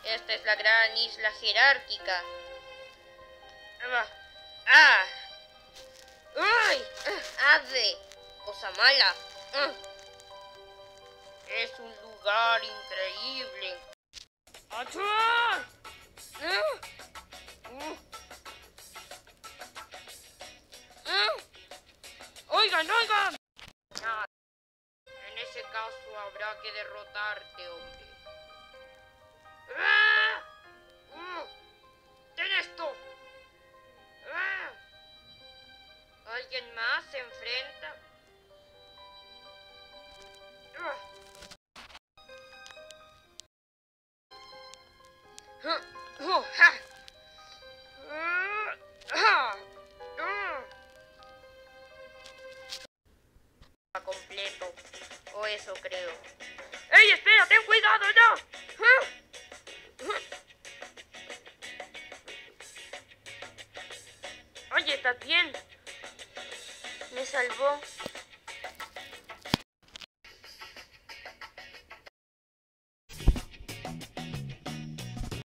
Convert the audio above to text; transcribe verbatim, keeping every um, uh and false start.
Esta es la gran isla jerárquica. ¡Ah! ¡Ay! ¡Ave! Cosa mala. Es un lugar increíble. ¡Achua! ¡Oigan, oigan! Ah, en ese caso habrá que derrotarte, hombre. ¡Ah! ¡Uh! ¡Ten esto! ¡Ah! ¿Alguien más se enfrenta? ¡Ah! ¡Ah! ¡Oh! ¡Ja! ¡Ah! ¡Ah! ¡Ah! Completo, o eso creo. ¡Ey, espera! ¡Ten cuidado, no! ¡Ah! Oye, ¿estás bien? Me salvó.